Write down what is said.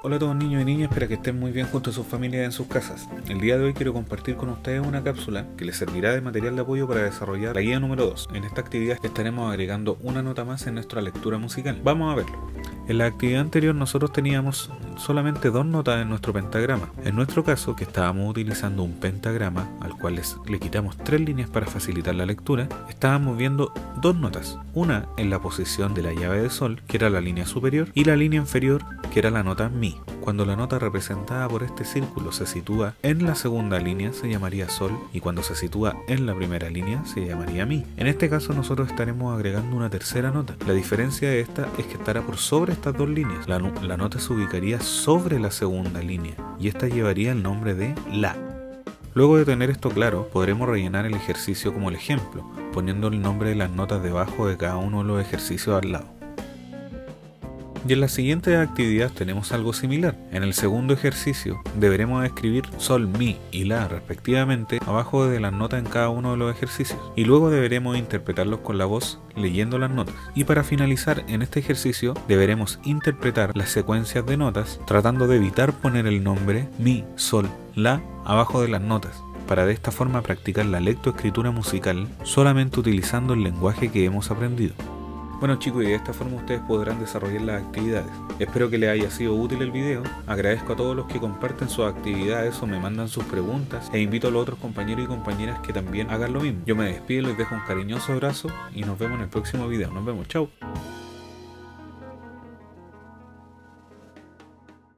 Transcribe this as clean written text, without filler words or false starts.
Hola a todos niños y niñas, espero que estén muy bien junto a sus familias en sus casas. El día de hoy quiero compartir con ustedes una cápsula que les servirá de material de apoyo para desarrollar la guía número 2. En esta actividad estaremos agregando una nota más en nuestra lectura musical. Vamos a verlo. En la actividad anterior nosotros teníamos solamente 2 notas en nuestro pentagrama. En nuestro caso, que estábamos utilizando un pentagrama al cual le quitamos 3 líneas para facilitar la lectura, estábamos viendo 2 notas. Una en la posición de la llave de sol, que era la línea superior, y la línea inferior, que era la nota mi. Cuando la nota representada por este círculo se sitúa en la segunda línea se llamaría sol, y cuando se sitúa en la primera línea se llamaría mi. En este caso nosotros estaremos agregando una tercera nota. La diferencia de esta es que estará por sobre estas 2 líneas. La nota se ubicaría sobre la segunda línea y esta llevaría el nombre de la. Luego de tener esto claro, podremos rellenar el ejercicio como el ejemplo, poniendo el nombre de las notas debajo de cada uno de los ejercicios al lado. Y en la siguiente actividad tenemos algo similar. En el segundo ejercicio deberemos escribir sol, mi y la respectivamente abajo de las notas en cada uno de los ejercicios, y luego deberemos interpretarlos con la voz leyendo las notas. Y para finalizar en este ejercicio deberemos interpretar las secuencias de notas tratando de evitar poner el nombre mi, sol, la abajo de las notas, para de esta forma practicar la lectoescritura musical solamente utilizando el lenguaje que hemos aprendido. Bueno chicos, y de esta forma ustedes podrán desarrollar las actividades. Espero que les haya sido útil el video. Agradezco a todos los que comparten sus actividades o me mandan sus preguntas, e invito a los otros compañeros y compañeras que también hagan lo mismo. Yo me despido, les dejo un cariñoso abrazo y nos vemos en el próximo video. Nos vemos, chao.